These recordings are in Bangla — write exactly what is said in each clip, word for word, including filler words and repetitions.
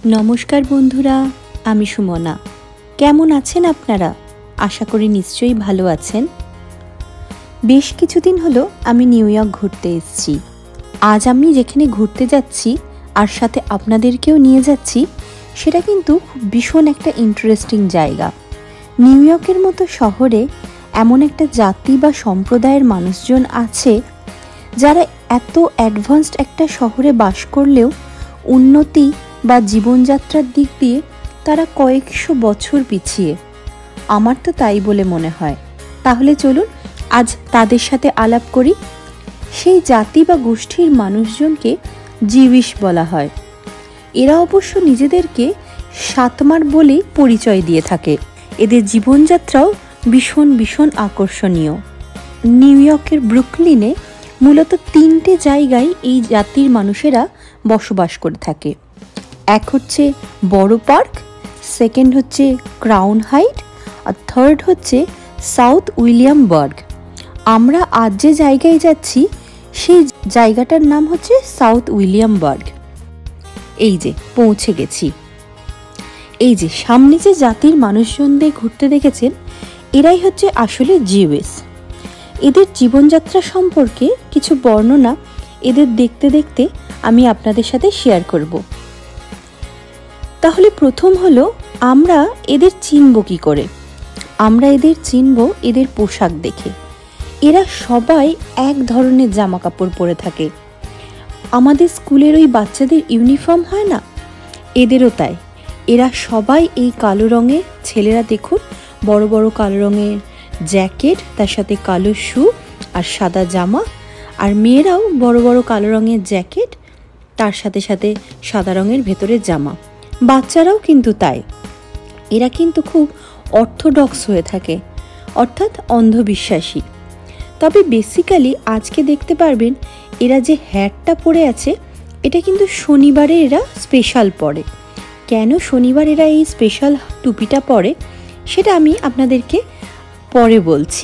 नमस्कार बंधुरा, आमी सुमना। केमन आछेन आपनारा? आशा करी निश्चयई भालो आछेन। बेश किछुदिन हलो आमी निउयर्क घुरते एसेछि। आज आमी जेखाने घुरते जाচ্ছি আর সাথে আপনাদেরকেও নিয়ে যাচ্ছি, সেটা কিন্তু ভীষণ একটা ইন্টারেস্টিং জায়গা। নিউইয়র্কের মতো শহরে এমন একটা জাতি বা সম্প্রদায়ের মানুষজন আছে যারা এত অ্যাডভান্সড একটা শহরে বাস করলেও উন্নতি বা জীবনযাত্রার দিক দিয়ে তারা কয়েকশো বছর পিছিয়ে। আমার তো তাই বলে মনে হয়। তাহলে চলুন আজ তাদের সাথে আলাপ করি। সেই জাতি বা গোষ্ঠীর মানুষজনকে জিউইশ বলা হয়। এরা অবশ্য নিজেদেরকে সাতমার বলেই পরিচয় দিয়ে থাকে। এদের জীবনযাত্রাও ভীষণ ভীষণ আকর্ষণীয়। নিউইয়র্কের ব্রুকলিনে মূলত তিনটে জায়গায় এই জাতির মানুষেরা বসবাস করে থাকে। এক হচ্ছে বড় পার্ক, সেকেন্ড হচ্ছে ক্রাউন হাইট, আর থার্ড হচ্ছে সাউথ উইলিয়ামবার্গ। আমরা আজ যে জায়গায় যাচ্ছি সেই জায়গাটার নাম হচ্ছে সাউথ উইলিয়ামবার্গ। এই যে পৌঁছে গেছি। এই যে সামনে যে জাতির মানুষজনদের ঘুরতে দেখেছেন, এরাই হচ্ছে আসলে জিউইশ। এদের জীবনযাত্রা সম্পর্কে কিছু বর্ণনা এদের দেখতে দেখতে আমি আপনাদের সাথে শেয়ার করব। তাহলে প্রথম হলো, আমরা এদের চিনব কি করে? আমরা এদের চিনব এদের পোশাক দেখে। এরা সবাই এক ধরনের জামা কাপড় পরে থাকে। আমাদের স্কুলের ওই বাচ্চাদের ইউনিফর্ম হয় না, এদেরও তাই। এরা সবাই এই কালো রঙের, ছেলেরা দেখুন বড় বড় কালো রঙের জ্যাকেট, তার সাথে কালো শু আর সাদা জামা। আর মেয়েরাও বড় বড় কালো রঙের জ্যাকেট, তার সাথে সাথে সাদা রঙের ভেতরের জামা। বাচ্চারাও কিন্তু তাই। এরা কিন্তু খুব অর্থোডক্স হয়ে থাকে, অর্থাৎ অন্ধবিশ্বাসী। তবে বেসিক্যালি আজকে দেখতে পারবেন এরা যে হ্যাটটা পরে আছে, এটা কিন্তু শনিবারে এরা স্পেশাল পরে। কেন শনিবার এরা এই স্পেশাল টুপিটা পরে সেটা আমি আপনাদেরকে পরে বলছি।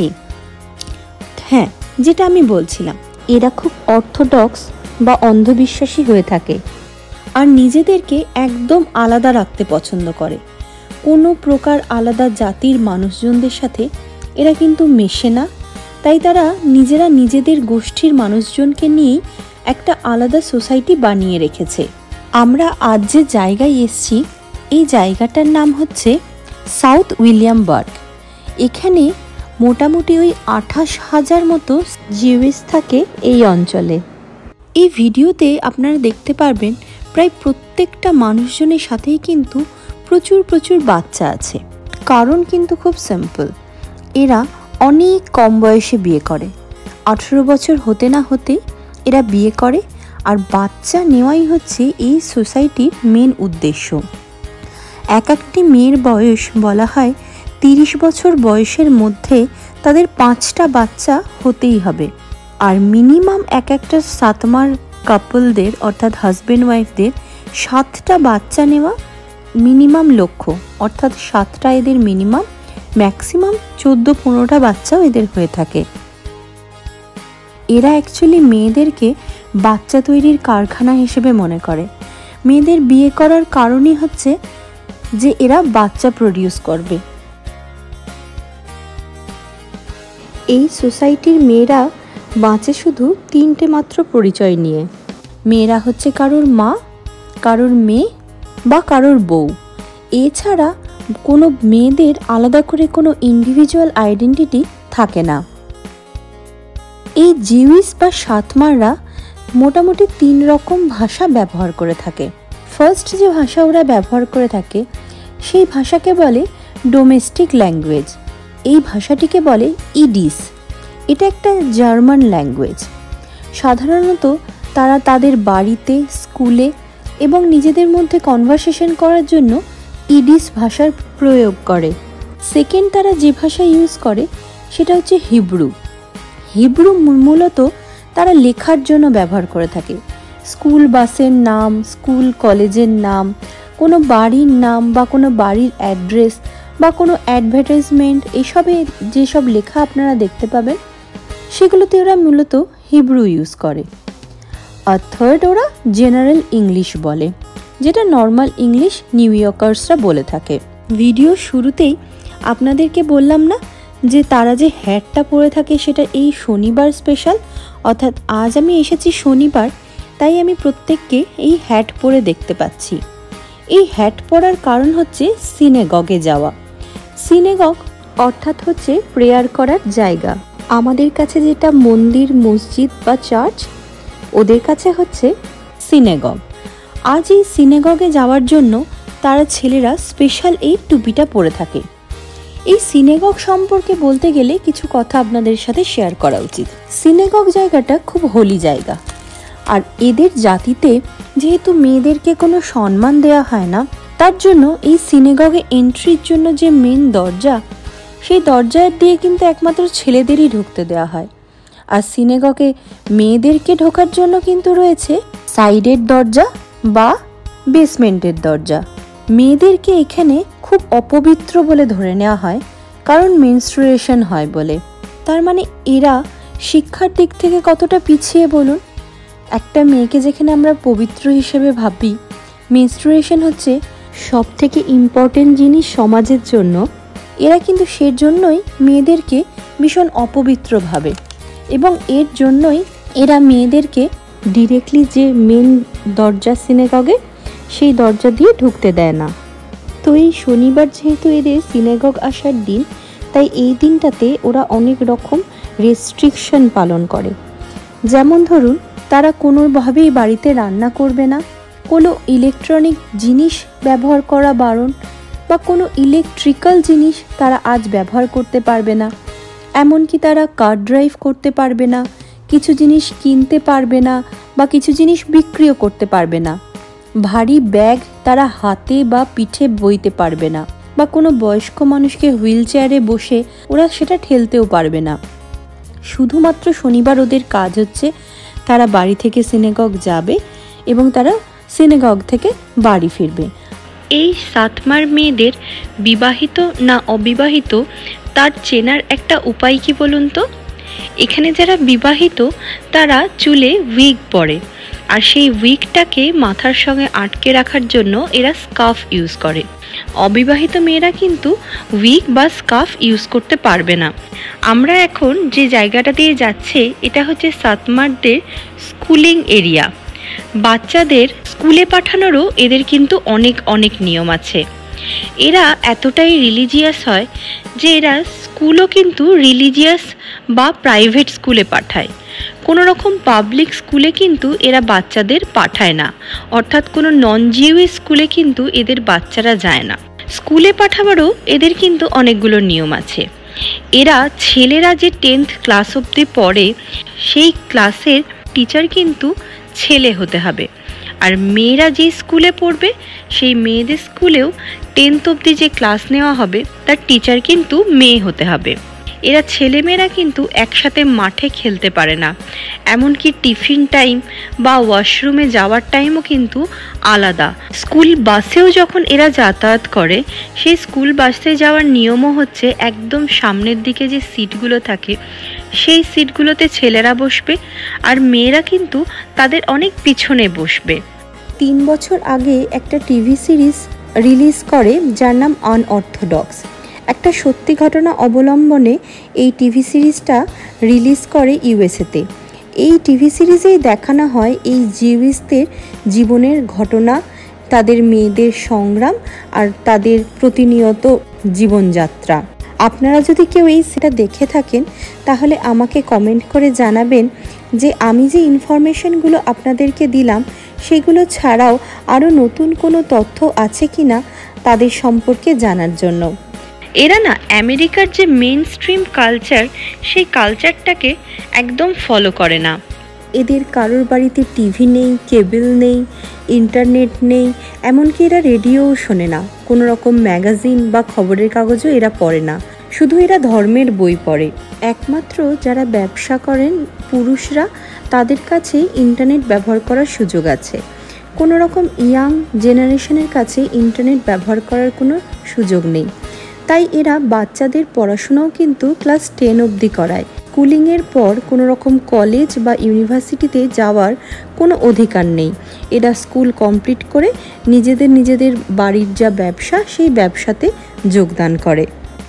হ্যাঁ, যেটা আমি বলছিলাম, এরা খুব অর্থোডক্স বা অন্ধবিশ্বাসী হয়ে থাকে আর নিজেদেরকে একদম আলাদা রাখতে পছন্দ করে। কোনো প্রকার আলাদা জাতির মানুষজনদের সাথে এরা কিন্তু মেশে না। তাই তারা নিজেরা নিজেদের গোষ্ঠীর মানুষজনকে নিয়েই একটা আলাদা সোসাইটি বানিয়ে রেখেছে। আমরা আজ যে জায়গায় এসেছি, এই জায়গাটার নাম হচ্ছে সাউথ উইলিয়ামবার্গ। এখানে মোটামুটি ওই আঠাশ হাজার মতো জিউইশ থাকে এই অঞ্চলে। এই ভিডিওতে আপনারা দেখতে পারবেন প্রায় প্রত্যেকটা মানুষজনের সাথেই কিন্তু প্রচুর প্রচুর বাচ্চা আছে। কারণ কিন্তু খুব সিম্পল, এরা অনেক কম বয়সে বিয়ে করে। আঠেরো বছর হতে না হতেই এরা বিয়ে করে, আর বাচ্চা নেওয়াই হচ্ছে এই সোসাইটির মেন উদ্দেশ্য। এক একটি মেয়ের বয়স বলা হয় তিরিশ বছর বয়সের মধ্যে তাদের পাঁচটা বাচ্চা হতেই হবে। আর মিনিমাম এক একটা সাতমার কাপলদের, অর্থাৎ হাজব্যান্ড ওয়াইফদের সাতটা বাচ্চা নেওয়া মিনিমাম লক্ষ্য, অর্থাৎ সাতটা এদের মিনিমাম, ম্যাক্সিমাম চোদ্দো পনেরোটা বাচ্চাও এদের হয়ে থাকে। এরা অ্যাকচুয়ালি মেয়েদেরকে বাচ্চা তৈরির কারখানা হিসেবে মনে করে। মেয়েদের বিয়ে করার কারণই হচ্ছে যে এরা বাচ্চা প্রডিউস করবে। এই সোসাইটির মেয়েরা বাঁচে শুধু তিনটে মাত্র পরিচয় নিয়ে। মেয়েরা হচ্ছে কারোর মা, কারোর মেয়ে বা কারোর বউ। এছাড়া কোনো মেয়েদের আলাদা করে কোনো ইন্ডিভিজুয়াল আইডেন্টিটি থাকে না। এই জিউইশ বা সাতমাররা মোটামুটি তিন রকম ভাষা ব্যবহার করে থাকে। ফার্স্ট যে ভাষা ওরা ব্যবহার করে থাকে সেই ভাষাকে বলে ডোমেস্টিক ল্যাঙ্গুয়েজ। এই ভাষাটিকে বলে ইডিস। এটা একটা জার্মান ল্যাঙ্গুয়েজ। সাধারণত তারা তাদের বাড়িতে, স্কুলে এবং নিজেদের মধ্যে কনভারসেশন করার জন্য ইডিস ভাষার প্রয়োগ করে। সেকেন্ড তারা যে ভাষা ইউজ করে সেটা হচ্ছে হিব্রু। হিব্রু মূলত তারা লেখার জন্য ব্যবহার করে থাকে। স্কুল বাসের নাম, স্কুল কলেজের নাম, কোনো বাড়ির নাম বা কোনো বাড়ির অ্যাড্রেস বা কোনো অ্যাডভার্টাইজমেন্ট, এসবে যেসব লেখা আপনারা দেখতে পাবেন সেগুলোতে ওরা মূলত হিব্রু ইউজ করে। আর থার্ড ওরা জেনারেল ইংলিশ বলে। যেটা নর্মাল ইংলিশ নিউ ইয়র্কার্সরা বলে থাকে। ভিডিও শুরুতেই আপনাদেরকে বললাম না যে তারা যে হ্যাটটা পরে থাকে সেটা এই শনিবার স্পেশাল, অর্থাৎ আজ আমি এসেছি শনিবার, তাই আমি প্রত্যেককে এই হ্যাট পরে দেখতে পাচ্ছি। এই হ্যাট পরার কারণ হচ্ছে সিনেগগে যাওয়া। সিনেগগ অর্থাৎ হচ্ছে প্রেয়ার করার জায়গা। আমাদের কাছে যেটা মন্দির, মসজিদ বা চার্চ, ওদের কাছে হচ্ছে সিনেগগ। আজ এই সিনেগগে যাওয়ার জন্য তারা ছেলেরা স্পেশাল এই টুপিটা পরে থাকে। এই সিনেগগ সম্পর্কে বলতে গেলে কিছু কথা আপনাদের সাথে শেয়ার করা উচিত। সিনেগগ জায়গাটা খুব হোলি জায়গা, আর এদের জাতিতে যেহেতু মেয়েদেরকে কোনো সম্মান দেওয়া হয় না, তার জন্য এই সিনেগগে এন্ট্রির জন্য যে মেন দরজা, সেই দরজা দিয়ে কিন্তু একমাত্র ছেলেদেরই ঢুকতে দেওয়া হয়। আর সিনেগগে মেয়েদেরকে ঢোকার জন্য কিন্তু রয়েছে সাইডের দরজা বা বেসমেন্টের দরজা। মেয়েদেরকে এখানে খুব অপবিত্র বলে ধরে নেওয়া হয়, কারণ মেনস্ট্রুয়েশন হয় বলে। তার মানে এরা শিক্ষার দিক থেকে কতটা পিছিয়ে বলুন। একটা মেয়েকে যেখানে আমরা পবিত্র হিসেবে ভাবি, মেনস্ট্রুয়েশন হচ্ছে সব থেকে ইম্পর্টেন্ট জিনিস সমাজের জন্য, এরা কিন্তু সের জন্যই মেয়েদেরকে ভীষণ অপবিত্র ভাবে, এবং এর জন্যই এরা মেয়েদেরকে ডিরেক্টলি যে মেন দরজা সিনেগগে, সেই দরজা দিয়ে ঢুকতে দেয় না। তো এই শনিবার যেহেতু এদের সিনেগগ আসার দিন, তাই এই দিনটাতে ওরা অনেক রকম রেস্ট্রিকশন পালন করে। যেমন ধরুন, তারা কোনোভাবেই বাড়িতে রান্না করবে না, কোনো ইলেকট্রনিক জিনিস ব্যবহার করা বারণ, বা কোনো ইলেকট্রিক্যাল জিনিস তারা আজ ব্যবহার করতে পারবে না। এমনকি তারা কার ড্রাইভ করতে পারবে না, কিছু জিনিস কিনতে পারবে না, বা কিছু জিনিস বিক্রিও করতে পারবে না। ভারী ব্যাগ তারা হাতে বা পিঠে বইতে পারবে না, বা কোনো বয়স্ক মানুষকে হুইল চেয়ারে বসে ওরা সেটা ঠেলতেও পারবে না। শুধুমাত্র শনিবার ওদের কাজ হচ্ছে তারা বাড়ি থেকে সিনেগগ যাবে এবং তারা সিনেগগ থেকে বাড়ি ফিরবে। এই সাতমার মেয়েদের বিবাহিত না অবিবাহিত তার চেনার একটা উপায় কি বলুন তো? এখানে যারা বিবাহিত তারা চুলে উইগ পরে, আর সেই উইগটাকে মাথার সঙ্গে আটকে রাখার জন্য এরা স্কার্ফ ইউজ করে। অবিবাহিত মেয়েরা কিন্তু উইগ বা স্কার্ফ ইউজ করতে পারবে না। আমরা এখন যে জায়গাটা দিয়ে যাচ্ছে, এটা হচ্ছে সাতমারদের স্কুলিং এরিয়া। বাচ্চাদের স্কুলে পাঠানোরও এদের কিন্তু অনেক অনেক নিয়ম আছে। এরা এতটাই রিলিজিয়াস হয় যে এরা স্কুলও কিন্তু রিলিজিয়াস বা প্রাইভেট স্কুলে পাঠায়। কোনো রকম পাবলিক স্কুলে কিন্তু এরা বাচ্চাদের পাঠায় না, অর্থাৎ কোনো নন জিউইশ স্কুলে কিন্তু এদের বাচ্চারা যায় না। স্কুলে পাঠাবারও এদের কিন্তু অনেকগুলো নিয়ম আছে। এরা ছেলেরা যে টেন্থ ক্লাস অবধি পড়ে, সেই ক্লাসের টিচার কিন্তু ছেলে হতে হবে, আর মেয়েরা যে স্কুলে পড়বে সেই মেয়েদের স্কুলেও টেন্থ অবধি যে ক্লাস নেওয়া হবে তার টিচার কিন্তু মেয়ে হতে হবে। এরা ছেলেমেয়েরা কিন্তু একসাথে মাঠে খেলতে পারে না, এমনকি টিফিন টাইম বা ওয়াশরুমে যাওয়ার টাইমও কিন্তু আলাদা। স্কুল বাসেও যখন এরা যাতায়াত করে, সেই স্কুল বাসে যাওয়ার নিয়মও হচ্ছে একদম সামনের দিকে যে সিটগুলো থাকে সেই সিটগুলোতে ছেলেরা বসবে, আর মেয়েরা কিন্তু তাদের অনেক পিছনে বসবে। তিন বছর আগে একটা টিভি সিরিজ রিলিজ করে যার নাম আনঅর্থোডক্স। একটা সত্যি ঘটনা অবলম্বনে এই টিভি সিরিজটা রিলিজ করে ইউএসএতে। এই টিভি সিরিজেই দেখানো হয় এই জিউইশদের জীবনের ঘটনা, তাদের মেয়েদের সংগ্রাম আর তাদের প্রতিনিয়ত জীবনযাত্রা। আপনারা যদি কেউ এই সেটা দেখে থাকেন তাহলে আমাকে কমেন্ট করে জানাবেন যে আমি যে ইনফরমেশনগুলো আপনাদেরকে দিলাম সেগুলো ছাড়াও আরও নতুন কোনো তথ্য আছে কি না তাদের সম্পর্কে জানার জন্য। এরা না আমেরিকার যে মেইন স্ট্রিম কালচার, সেই কালচারটাকে একদম ফলো করে না। এদের কারোর বাড়িতে টিভি নেই, কেবল নেই, ইন্টারনেট নেই, এমনকি এরা রেডিওও শোনে না, কোনো রকম ম্যাগাজিন বা খবরের কাগজও এরা পড়ে না, শুধু এরা ধর্মের বই পড়ে। একমাত্র যারা ব্যবসা করেন পুরুষরা, তাদের কাছে ইন্টারনেট ব্যবহার করার সুযোগ আছে। কোনো রকম ইয়াং জেনারেশনের কাছে ইন্টারনেট ব্যবহার করার কোনো সুযোগ নেই। তাই এরা বাচ্চাদের পড়াশোনাও কিন্তু ক্লাস টেন অবধি করায়, স্কুলিংয়ের পর কোনো রকম কলেজ বা ইউনিভার্সিটিতে যাওয়ার কোনো অধিকার নেই। এরা স্কুল কমপ্লিট করে নিজেদের নিজেদের বাড়ির যা ব্যবসা সেই ব্যবসাতে যোগদান করে।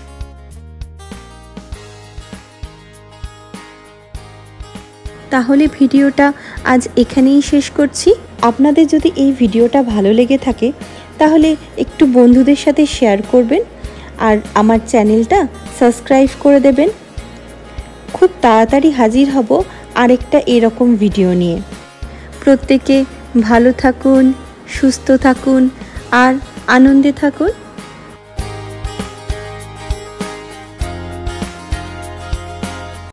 তাহলে ভিডিওটা আজ এখানেই শেষ করছি। আপনাদের যদি এই ভিডিওটা ভালো লেগে থাকে তাহলে একটু বন্ধুদের সাথে শেয়ার করবেন আর আমার চ্যানেলটা সাবস্ক্রাইব করে দেবেন। খুব তাড়াতাড়ি হাজির হব আরেকটা এরকম ভিডিও নিয়ে। প্রত্যেকে ভালো থাকুন, সুস্থ থাকুন আর আনন্দে থাকুন।